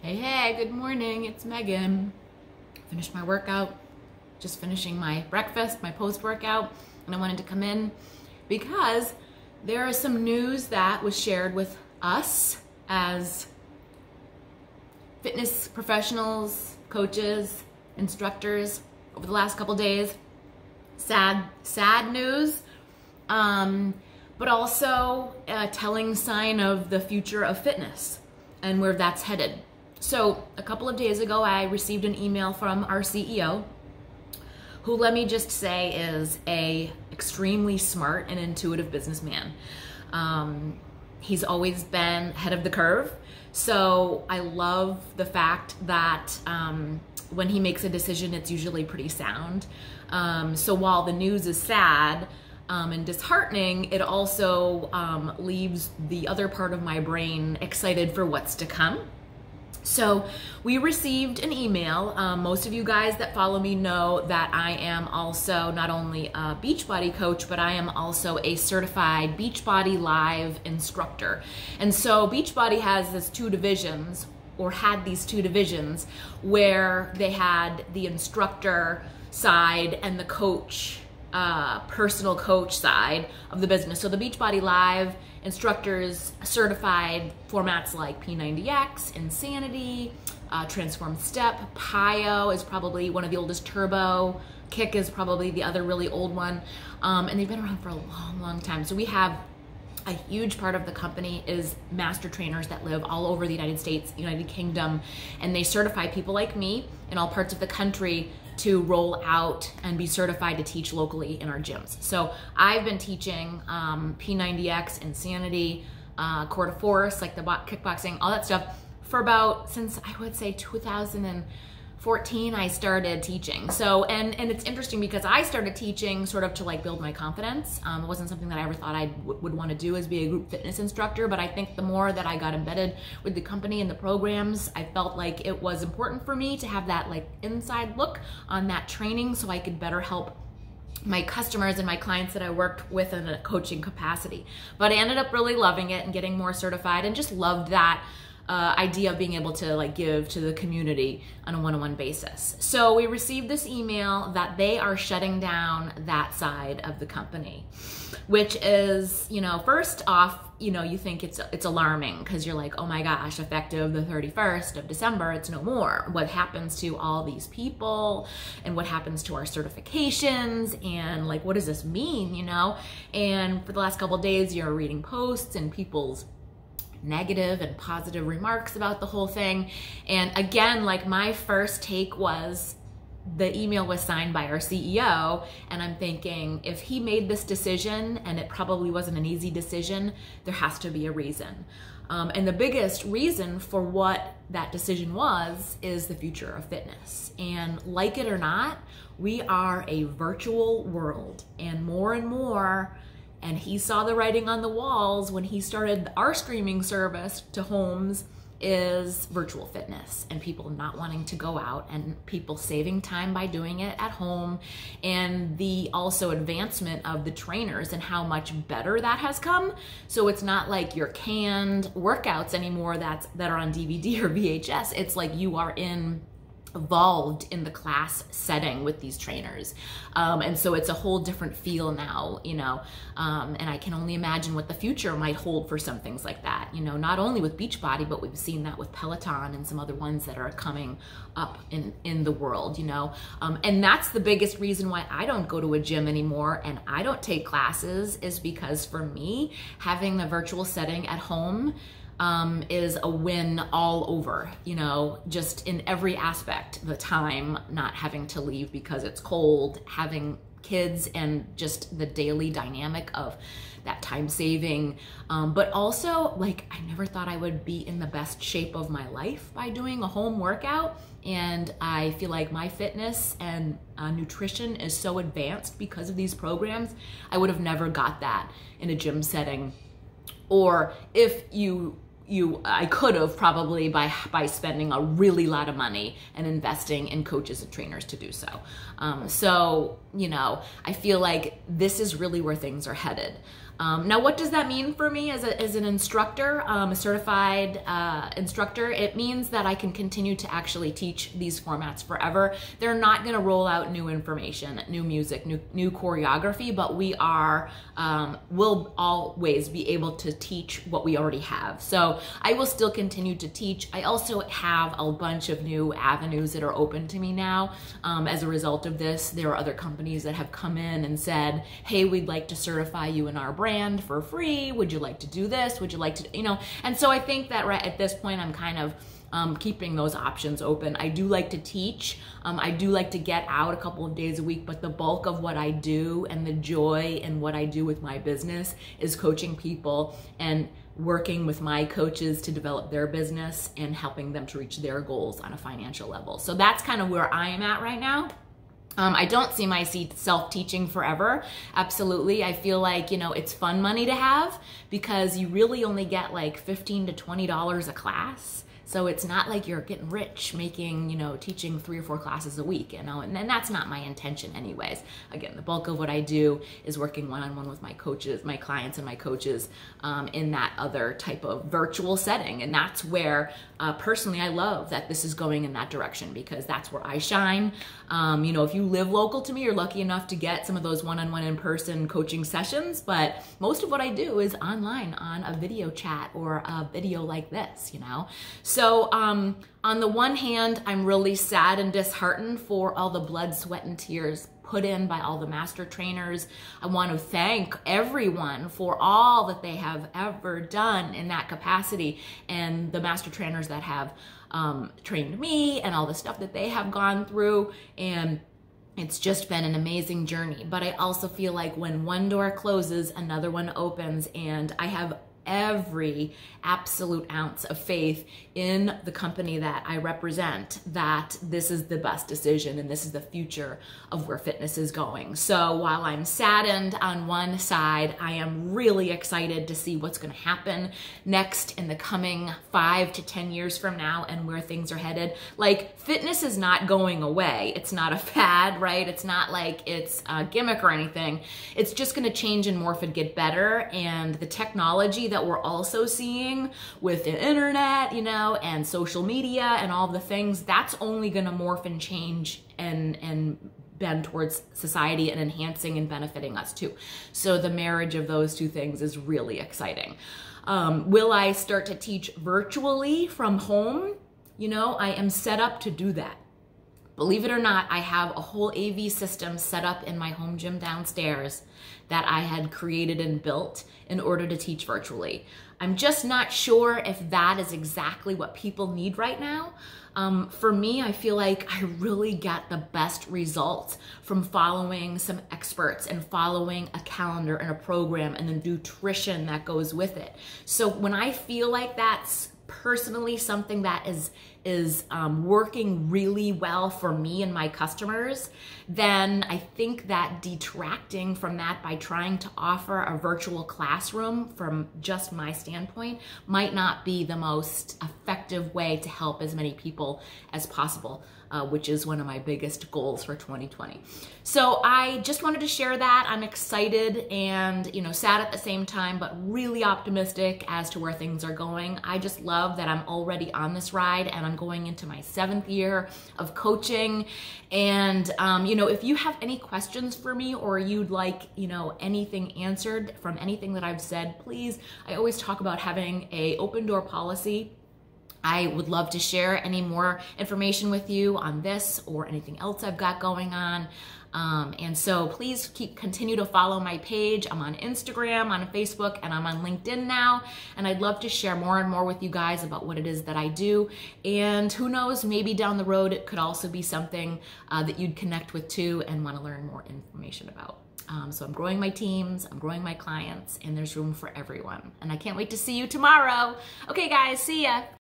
Hey, good morning. It's Megan. Finished my workout, just finishing my breakfast, my post-workout, and I wanted to come in because there is some news that was shared with us as fitness professionals, coaches, instructors over the last couple days. Sad news, but also a telling sign of the future of fitness and where that's headed. So a couple of days ago, I received an email from our CEO, who, let me just say, is a extremely smart and intuitive businessman. He's always been ahead of the curve. So I love the fact that when he makes a decision, it's usually pretty sound. So while the news is sad and disheartening, it also leaves the other part of my brain excited for what's to come. So we received an email. Most of you guys that follow me know that I am also not only a Beachbody coach, but I am also a certified Beachbody Live instructor. And so Beachbody has this two divisions, or had these two divisions, where they had the instructor side and the coach, personal coach side of the business. So the Beachbody Live instructors certified formats like P90X, Insanity, Transform Step, PiYo is probably one of the oldest, Turbo, Kick is probably the other really old one, and they've been around for a long time. So we have a huge part of the company is master trainers that live all over the United States, United Kingdom, and they certify people like me in all parts of the country to roll out and be certified to teach locally in our gyms. So I've been teaching P90X, Insanity, Core de Force, like the kickboxing, all that stuff for since I would say 2014 I started teaching. So, and it's interesting because I started teaching sort of to like build my confidence. It wasn't something that I ever thought I would want to do, is be a group fitness instructor, but I think the more that I got embedded with the company and the programs, I felt like it was important for me to have that like inside look on that training so I could better help my customers and my clients that I worked with in a coaching capacity. But I ended up really loving it and getting more certified, and just loved that idea of being able to like give to the community on a one-on-one basis. So we received this email that they are shutting down that side of the company, which is, you know, first off, you know, you think it's alarming because you're like, oh my gosh, effective the 31st of December, it's no more. What happens to all these people, and what happens to our certifications, and like, what does this mean, you know? And for the last couple of days, you're reading posts and people's negative and positive remarks about the whole thing. And again, like, my first take was the email was signed by our CEO, and I'm thinking, if he made this decision, and it probably wasn't an easy decision, there has to be a reason. And the biggest reason for what that decision was is the future of fitness. And like it or not, we are a virtual world, and more, and he saw the writing on the walls when he started our streaming service to homes, is virtual fitness, and people not wanting to go out, and people saving time by doing it at home, and the also advancement of the trainers and how much better that has come. So it's not like your canned workouts anymore that are on DVD or VHS. It's like you are involved in the class setting with these trainers. And so it's a whole different feel now, you know, and I can only imagine what the future might hold for some things like that, you know, not only with Beachbody, but we've seen that with Peloton and some other ones that are coming up in the world, you know. And that's the biggest reason why I don't go to a gym anymore and I don't take classes, is because for me, having the virtual setting at home is a win all over, you know, just in every aspect. The time, not having to leave because it's cold, having kids, and just the daily dynamic of that time saving. But also, like, I never thought I would be in the best shape of my life by doing a home workout. And I feel like my fitness and nutrition is so advanced because of these programs. I would have never got that in a gym setting, or if I could have probably by spending a really lot of money and investing in coaches and trainers to do so. So, you know, I feel like this is really where things are headed. Now, what does that mean for me as an instructor, a certified instructor? It means that I can continue to actually teach these formats forever. They're not going to roll out new information, new music, new choreography, but will always be able to teach what we already have. So I will still continue to teach. I also have a bunch of new avenues that are open to me now. As a result of this, there are other companies that have come in and said, hey, we'd like to certify you in our brand for free. Would you like to do this? Would you like to, and so I think that right at this point, I'm kind of keeping those options open. I do like to teach. I do like to get out a couple of days a week, but the bulk of what I do and the joy in what I do with my business is coaching people and working with my coaches to develop their business and helping them to reach their goals on a financial level. So that's kind of where I am at right now. I don't see myself teaching forever. Absolutely. I feel like, it's fun money to have because you really only get like $15 to $20 a class. So it's not like you're getting rich making, teaching 3 or 4 classes a week, and that's not my intention anyways. Again, the bulk of what I do is working one-on-one with my coaches, my clients and my coaches in that other type of virtual setting. And that's where personally I love that this is going in that direction because that's where I shine. If you live local to me, you're lucky enough to get some of those one-on-one in-person coaching sessions, but most of what I do is online on a video chat or a video like this, So on the one hand, I'm really sad and disheartened for all the blood, sweat, and tears put in by all the master trainers. I want to thank everyone for all that they have ever done in that capacity, and the master trainers that have trained me and all the stuff that they have gone through. And it's just been an amazing journey. But I also feel like when one door closes, another one opens, and I have every absolute ounce of faith in the company that I represent that this is the best decision and this is the future of where fitness is going. So while I'm saddened on one side, I am really excited to see what's going to happen next in the coming 5 to 10 years from now and where things are headed. Like, fitness is not going away. It's not a fad, right? It's not like it's a gimmick or anything. It's just going to change and morph and get better. And the technology that we're also seeing with the internet, and social media and all the things, that's only going to morph and change and bend towards society and enhancing and benefiting us too. So the marriage of those two things is really exciting. Will I start to teach virtually from home? I am set up to do that. Believe it or not, I have a whole AV system set up in my home gym downstairs that I had created and built in order to teach virtually. I'm just not sure if that is exactly what people need right now. For me, I feel like I really get the best results from following some experts and following a calendar and a program and the nutrition that goes with it. So when I feel like that's personally something that is working really well for me and my customers, then I think that detracting from that by trying to offer a virtual classroom from just my standpoint might not be the most effective way to help as many people as possible, which is one of my biggest goals for 2020. So I just wanted to share that. I'm excited and sad at the same time, but really optimistic as to where things are going. I just love that I'm already on this ride and I'm going into my 7th year of coaching. And if you have any questions for me or you'd like anything answered from anything that I've said, please. I always talk about having an open door policy. I would love to share any more information with you on this or anything else I've got going on. And so please continue to follow my page. I'm on Instagram, on Facebook, and I'm on LinkedIn now. And I'd love to share more and more with you guys about what it is that I do. And who knows, maybe down the road, it could also be something that you'd connect with too and want to learn more information about. So I'm growing my teams, I'm growing my clients, and there's room for everyone. And I can't wait to see you tomorrow. Okay, guys, see ya.